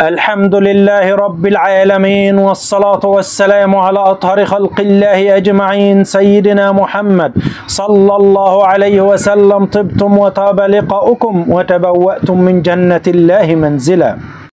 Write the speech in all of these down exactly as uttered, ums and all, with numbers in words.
الحمد لله رب العالمين، والصلاة والسلام على أطهر خلق الله أجمعين سيدنا محمد صلى الله عليه وسلم. طبتم وطاب لقاؤكم وتبوأتم من جنة الله منزلا.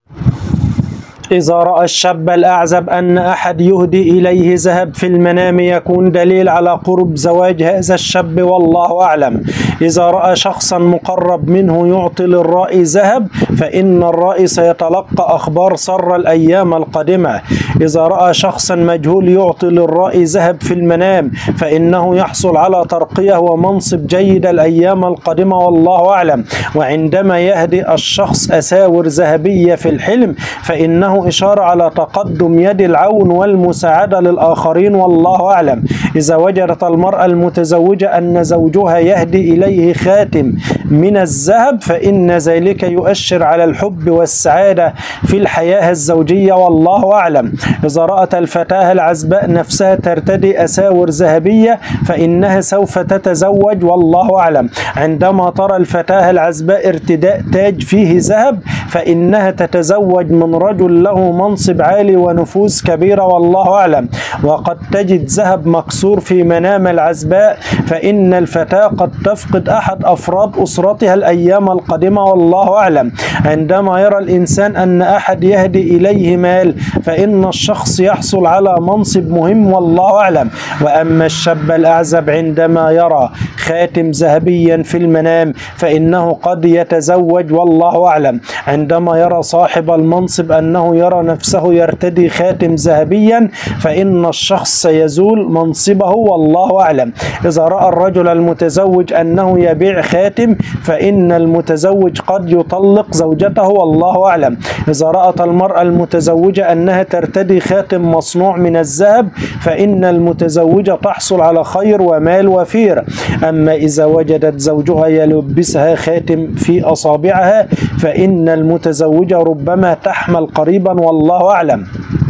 إذا رأى الشاب الأعزب أن أحد يهدي إليه ذهب في المنام يكون دليل على قرب زواج هذا الشاب والله أعلم. إذا رأى شخصا مقرب منه يعطي للرائي ذهب فإن الرائي سيتلقى أخبار سر الأيام القادمة. إذا رأى شخصا مجهول يعطي للرائي ذهب في المنام فإنه يحصل على ترقية ومنصب جيد الأيام القادمة والله أعلم. وعندما يهدي الشخص أساور ذهبية في الحلم فإنه إشارة على تقدم يد العون والمساعدة للآخرين والله أعلم. إذا وجدت المرأة المتزوجة أن زوجها يهدي إليه خاتم من الذهب فإن ذلك يؤشر على الحب والسعادة في الحياة الزوجية والله أعلم. إذا رأت الفتاة العزباء نفسها ترتدي أساور ذهبية فإنها سوف تتزوج والله أعلم. عندما ترى الفتاة العزباء ارتداء تاج فيه ذهب فإنها تتزوج من رجل له منصب عالي ونفوذ كبيرة والله أعلم. وقد تجد ذهب مكسور في منام العزباء فإن الفتاة قد تفقد أحد أفراد أسرتها الأيام القادمة والله أعلم. عندما يرى الإنسان أن أحد يهدي إليه مال فإن الشخص يحصل على منصب مهم والله أعلم. وأما الشاب الأعزب عندما يرى خاتم ذهبيا في المنام فإنه قد يتزوج والله أعلم. عندما يرى صاحب المنصب أنه يرى نفسه يرتدي خاتم ذهبيا فإن الشخص سيزول منصبه والله أعلم. إذا رأى الرجل المتزوج أنه يبيع خاتم فإن المتزوج قد يطلق زوجته والله أعلم. إذا رأت المرأة المتزوجة أنها ترتدي خاتم مصنوع من الذهب فإن المتزوجة تحصل على خير ومال وفير. أما إذا وجدت زوجها يلبسها خاتم في أصابعها فإن المتزوجة ربما تحمل قريبا والله أعلم.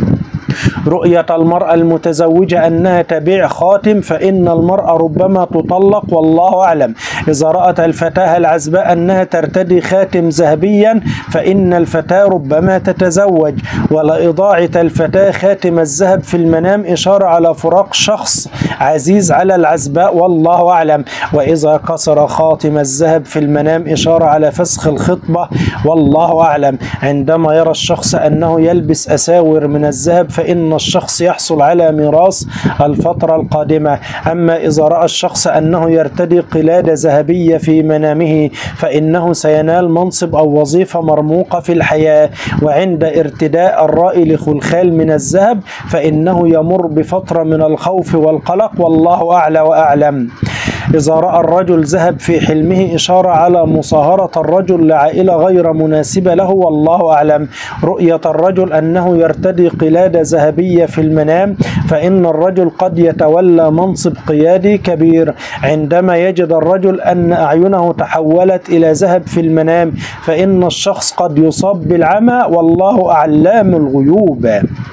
رؤية المرأة المتزوجة أنها تبيع خاتم فإن المرأة ربما تطلق والله أعلم. إذا رأت الفتاة العزباء أنها ترتدي خاتم ذهبيا فإن الفتاة ربما تتزوج. ولإضاعة الفتاة خاتم الذهب في المنام إشارة على فراق شخص عزيز على العزباء والله أعلم. وإذا كسر خاتم الذهب في المنام إشارة على فسخ الخطبة والله أعلم. عندما يرى الشخص أنه يلبس أساور من الذهب فإن الشخص يحصل على ميراث الفترة القادمة. أما إذا رأى الشخص أنه يرتدي قلادة ذهبية في منامه فإنه سينال منصب أو وظيفة مرموقة في الحياة. وعند ارتداء الرائي لخلخال من الذهب فإنه يمر بفترة من الخوف والقلق والله أعلى وأعلم. إذا رأى الرجل ذهب في حلمه إشارة على مصاهرة الرجل لعائلة غير مناسبة له والله أعلم. رؤية الرجل أنه يرتدي قلادة ذهبية في المنام فإن الرجل قد يتولى منصب قيادي كبير. عندما يجد الرجل أن أعينه تحولت إلى ذهب في المنام فإن الشخص قد يصاب بالعمى والله علام الغيوب.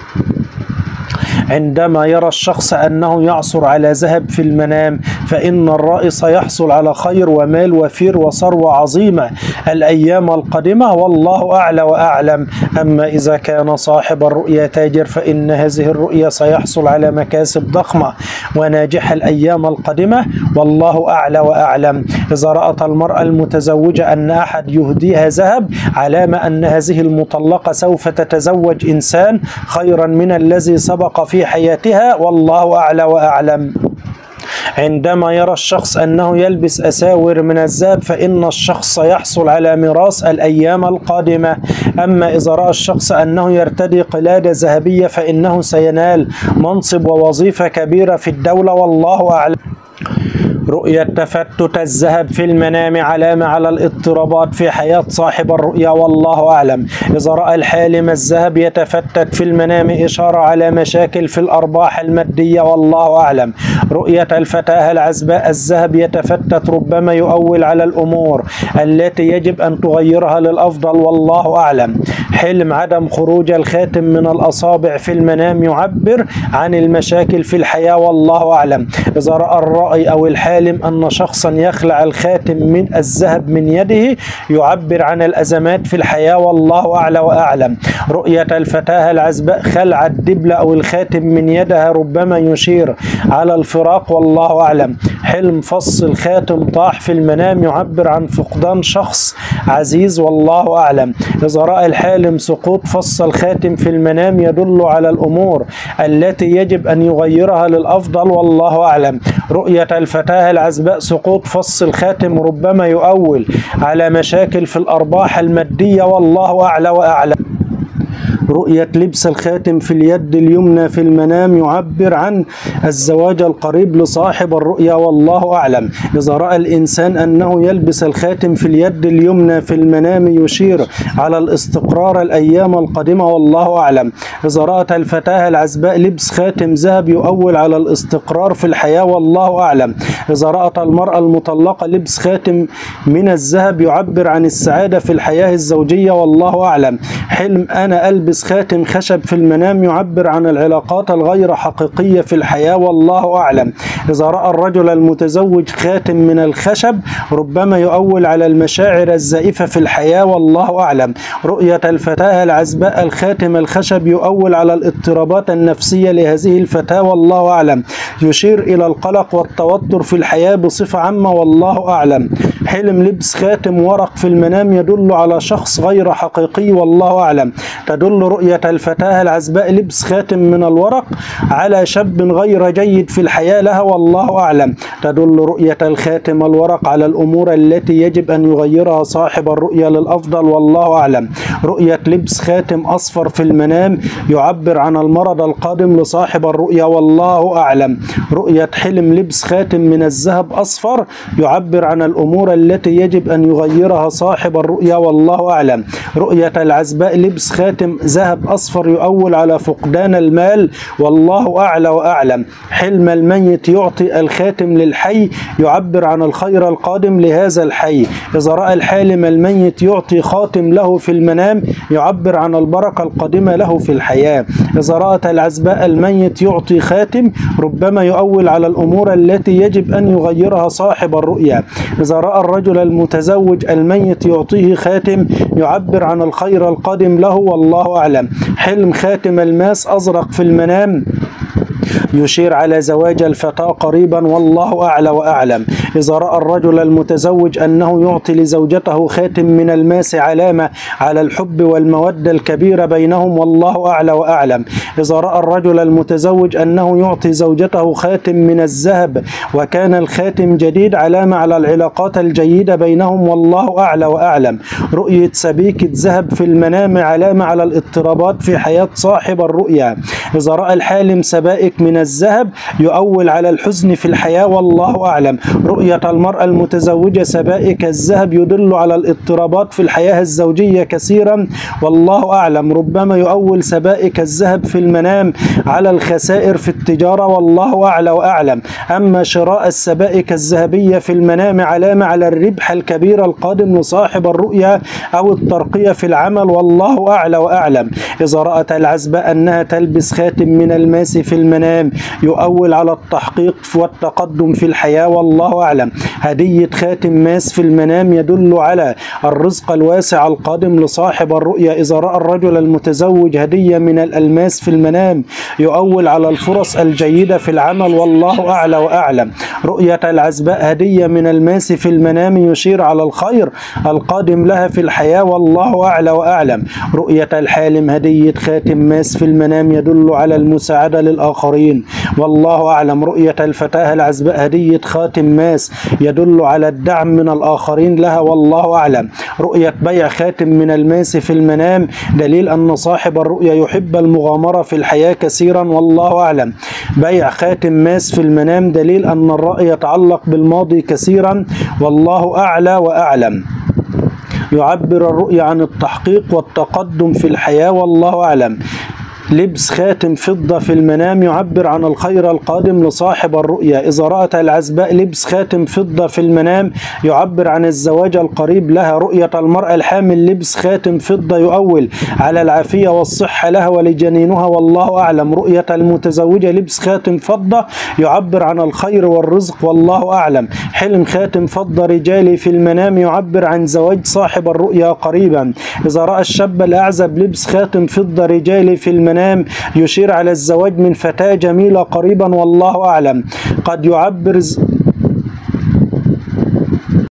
عندما يرى الشخص أنه يعثر على ذهب في المنام فإن الرائي سيحصل على خير ومال وفير وثروة عظيمة الأيام القادمة والله أعلى وأعلم. أما إذا كان صاحب الرؤيا تاجر فإن هذه الرؤيا سيحصل على مكاسب ضخمة وناجحة الأيام القادمة والله أعلى وأعلم. إذا رأت المرأة المتزوجة أن أحد يهديها ذهب علامة أن هذه المطلقة سوف تتزوج إنسان خيرا من الذي سبق في حياتها والله أعلى وأعلم. عندما يرى الشخص أنه يلبس أساور من الذهب فإن الشخص سيحصل على ميراث الأيام القادمة. أما إذا رأى الشخص أنه يرتدي قلادة ذهبية فإنه سينال منصب ووظيفة كبيرة في الدولة والله أعلم. رؤية تفتت الذهب في المنام علامة على الاضطرابات في حياة صاحب الرؤيا والله أعلم. إذا رأى الحالم الذهب يتفتت في المنام إشارة على مشاكل في الأرباح المادية والله أعلم. رؤية الفتاة العزباء الذهب يتفتت ربما يؤول على الأمور التي يجب أن تغيرها للأفضل والله أعلم. حلم عدم خروج الخاتم من الأصابع في المنام يعبر عن المشاكل في الحياة والله أعلم. إذا رأى الرائي أو الحالم الحالم أن شخصا يخلع الخاتم من الذهب من يده يعبر عن الأزمات في الحياة والله أعلى وأعلم. رؤية الفتاة العزباء خلع الدبلة أو الخاتم من يدها ربما يشير على الفراق والله أعلم. حلم فص الخاتم طاح في المنام يعبر عن فقدان شخص عزيز والله أعلم. إذا رأى الحالم سقوط فص الخاتم في المنام يدل على الأمور التي يجب أن يغيرها للأفضل والله أعلم. رؤية الفتاة العزباء سقوط فص الخاتم ربما يؤول على مشاكل في الأرباح المادية والله أعلى وأعلم. رؤية لبس الخاتم في اليد اليمنى في المنام يعبر عن الزواج القريب لصاحب الرؤيا والله أعلم. إذا رأى الإنسان أنه يلبس الخاتم في اليد اليمنى في المنام يشير على الاستقرار الأيام القادمة والله أعلم. إذا رأت الفتاة العزباء لبس خاتم ذهب يؤول على الاستقرار في الحياة والله أعلم. إذا رأت المرأة المطلقة لبس خاتم من الذهب يعبر عن السعادة في الحياة الزوجية والله أعلم. حلم أنا ألبس خاتم خشب في المنام يعبر عن العلاقات الغير حقيقية في الحياة والله أعلم. إذا رأى الرجل المتزوج خاتم من الخشب ربما يؤول على المشاعر الزائفة في الحياة والله أعلم. رؤية الفتاة العزباء الخاتم الخشب يؤول على الاضطرابات النفسية لهذه الفتاة والله أعلم، يشير إلى القلق والتوتر في الحياة بصفة عامة والله أعلم. حلم لبس خاتم ورق في المنام يدل على شخص غير حقيقي والله أعلم. تدل رؤية الفتاة العزباء لبس خاتم من الورق على شاب غير جيد في الحياة لها والله أعلم. تدل رؤية الخاتم الورق على الأمور التي يجب أن يغيرها صاحب الرؤيا للأفضل والله أعلم. رؤية لبس خاتم أصفر في المنام يعبر عن المرض القادم لصاحب الرؤيا والله أعلم. رؤية حلم لبس خاتم من الذهب أصفر يعبر عن الأمور التي يجب أن يغيرها صاحب الرؤيا والله أعلم. رؤية العزباء لبس خاتم ذهب أصفر يؤول على فقدان المال والله أعلى وأعلم. حلم الميت يعطي الخاتم للحي يعبر عن الخير القادم لهذا الحي. إذا رأى الحالم الميت يعطي خاتم له في المنام يعبر عن البركة القادمة له في الحياة. إذا رأت العزباء الميت يعطي خاتم ربما يؤول على الأمور التي يجب أن يغيرها صاحب الرؤيا. إذا رأى الرجل المتزوج الميت يعطيه خاتم يعبر عن الخير القادم له والله أعلم. حلم خاتم الماس أزرق في المنام يشير على زواج الفتاة قريبا والله أعلى وأعلم. إذا رأى الرجل المتزوج أنه يعطي لزوجته خاتم من الماس علامة على الحب والمودة الكبيرة بينهم والله أعلى وأعلم. إذا رأى الرجل المتزوج أنه يعطي زوجته خاتم من الذهب وكان الخاتم جديد علامة على العلاقات الجيدة بينهم والله أعلى وأعلم. رؤية سبيكة ذهب في المنام علامة على الاضطرابات في حياة صاحب الرؤيا. إذا رأى الحالم سبائك من الذهب يؤول على الحزن في الحياة والله أعلم. رؤية المرأة المتزوجة سبائك الذهب يدل على الاضطرابات في الحياة الزوجية كثيرا والله أعلم. ربما يؤول سبائك الذهب في المنام على الخسائر في التجارة والله أعلى وأعلم. أما شراء السبائك الذهبية في المنام علامة على الربح الكبير القادم لصاحب الرؤيا أو الترقية في العمل والله أعلى وأعلم. إذا رأت العزباء أنها تلبس خاتم من الماس في المنام يؤول على التحقيق والتقدم في الحياة والله أعلم. هدية خاتم ماس في المنام يدل على الرزق الواسع القادم لصاحب الرؤيا. إذا رأى الرجل المتزوج هدية من الألماس في المنام يؤول على الفرص الجيدة في العمل والله أعلى وأعلم. رؤية العزباء هدية من الماس في المنام يشير على الخير القادم لها في الحياة والله أعلى وأعلم. رؤية الحالم هدية خاتم ماس في المنام يدل على المساعدة للآخرين والله أعلم. رؤية الفتاة العزباء هدية خاتم ماس يدل على الدعم من الآخرين لها والله أعلم. رؤية بيع خاتم من الماس في المنام دليل أن صاحب الرؤيا يحب المغامرة في الحياة كثيرا والله أعلم. بيع خاتم ماس في المنام دليل أن الرأي يتعلق بالماضي كثيرا والله أعلى وأعلم. يعبر الرؤيا عن التحقيق والتقدم في الحياة والله أعلم. لبس خاتم فضة في المنام يعبر عن الخير القادم لصاحب الرؤيا. إذا رأت العزباء لبس خاتم فضة في المنام يعبر عن الزواج القريب لها. رؤية المرأة الحامل لبس خاتم فضة يؤول على العافية والصحة لها ولجنينها والله أعلم. رؤية المتزوجة لبس خاتم فضة يعبر عن الخير والرزق والله أعلم. حلم خاتم فضة رجالي في المنام يعبر عن زواج صاحب الرؤيا قريبا. إذا رأى الشاب الأعزب لبس خاتم فضة رجالي في المنام يشير على الزواج من فتاة جميلة قريبا والله أعلم. قد يعبر